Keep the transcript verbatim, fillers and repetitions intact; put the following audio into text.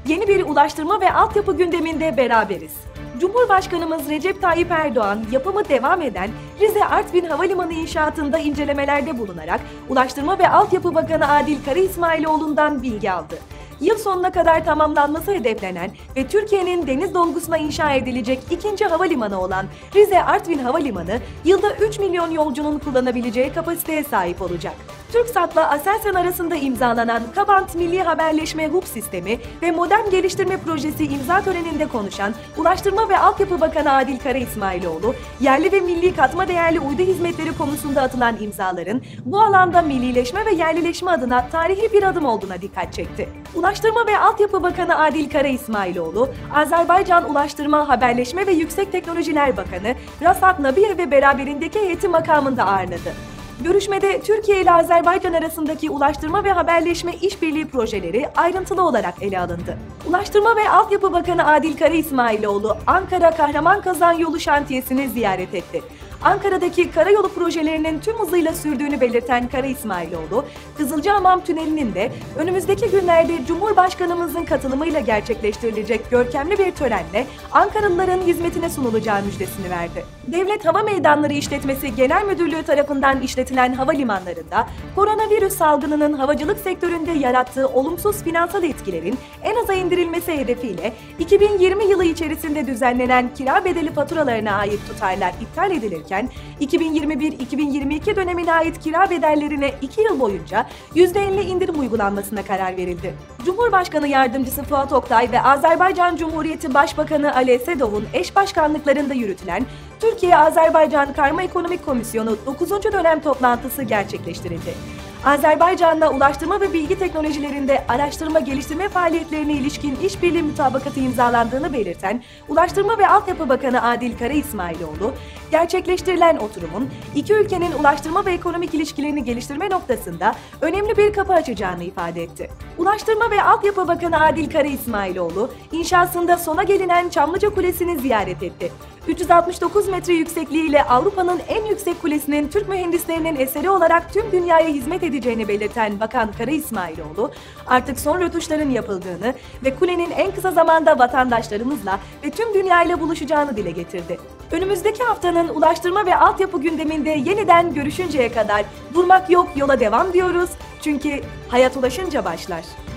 Yeni bir ulaştırma ve altyapı gündeminde beraberiz. Cumhurbaşkanımız Recep Tayyip Erdoğan, yapımı devam eden Rize Artvin Havalimanı inşaatında incelemelerde bulunarak Ulaştırma ve Altyapı Bakanı Adil Karaismailoğlu'ndan bilgi aldı. Yıl sonuna kadar tamamlanması hedeflenen ve Türkiye'nin deniz dolgusuna inşa edilecek ikinci havalimanı olan Rize Artvin Havalimanı, yılda üç milyon yolcunun kullanabileceği kapasiteye sahip olacak. TürkSat'la Aselsan arasında imzalanan Kabant Milli Haberleşme Hub Sistemi ve Modem Geliştirme Projesi imza töreninde konuşan Ulaştırma ve Altyapı Bakanı Adil Karaismailoğlu, yerli ve milli katma değerli uydu hizmetleri konusunda atılan imzaların bu alanda millileşme ve yerlileşme adına tarihi bir adım olduğuna dikkat çekti. Ulaştırma ve Altyapı Bakanı Adil Karaismailoğlu, Azerbaycan Ulaştırma, Haberleşme ve Yüksek Teknolojiler Bakanı Rasat Nabiyev ve beraberindeki heyeti makamında ağırladı. Görüşmede Türkiye ile Azerbaycan arasındaki ulaştırma ve haberleşme işbirliği projeleri ayrıntılı olarak ele alındı. Ulaştırma ve Altyapı Bakanı Adil Karaismailoğlu, Ankara Kahraman-Kazan yolu şantiyesini ziyaret etti. Ankara'daki karayolu projelerinin tüm hızıyla sürdüğünü belirten Karaismailoğlu, Kızılcahamam Tüneli'nin de önümüzdeki günlerde Cumhurbaşkanımızın katılımıyla gerçekleştirilecek görkemli bir törenle Ankaralıların hizmetine sunulacağı müjdesini verdi. Devlet Hava Meydanları İşletmesi Genel Müdürlüğü tarafından işletilen havalimanlarında koronavirüs salgınının havacılık sektöründe yarattığı olumsuz finansal etkilerin en aza indirilmesi hedefiyle iki bin yirmi yılı içerisinde düzenlenen kira bedeli faturalarına ait tutarlar iptal edilirken, iki bin yirmi bir iki bin yirmi iki dönemine ait kira bedellerine iki yıl boyunca yüzde elli indirim uygulanmasına karar verildi. Cumhurbaşkanı Yardımcısı Fuat Oktay ve Azerbaycan Cumhuriyeti Başbakanı Ali Esedov'un eş başkanlıklarında yürütülen Türkiye-Azerbaycan Karma Ekonomik Komisyonu dokuzuncu dönem toplantısı gerçekleştirildi. Azerbaycan'la ulaştırma ve bilgi teknolojilerinde araştırma geliştirme faaliyetlerine ilişkin işbirliği mutabakatı imzalandığını belirten Ulaştırma ve Altyapı Bakanı Adil Karaismailoğlu, gerçekleştirilen oturumun iki ülkenin ulaştırma ve ekonomik ilişkilerini geliştirme noktasında önemli bir kapı açacağını ifade etti. Ulaştırma ve Altyapı Bakanı Adil Karaismailoğlu, inşasında sona gelinen Çamlıca Kulesi'ni ziyaret etti. üç yüz altmış dokuz metre yüksekliğiyle Avrupa'nın en yüksek kulesinin Türk mühendislerinin eseri olarak tüm dünyaya hizmet edeceğini belirten Bakan Karaismailoğlu, artık son rötuşların yapıldığını ve kulenin en kısa zamanda vatandaşlarımızla ve tüm dünyayla buluşacağını dile getirdi. Önümüzdeki haftanın ulaştırma ve altyapı gündeminde yeniden görüşünceye kadar durmak yok, yola devam diyoruz. Çünkü hayat ulaşınca başlar.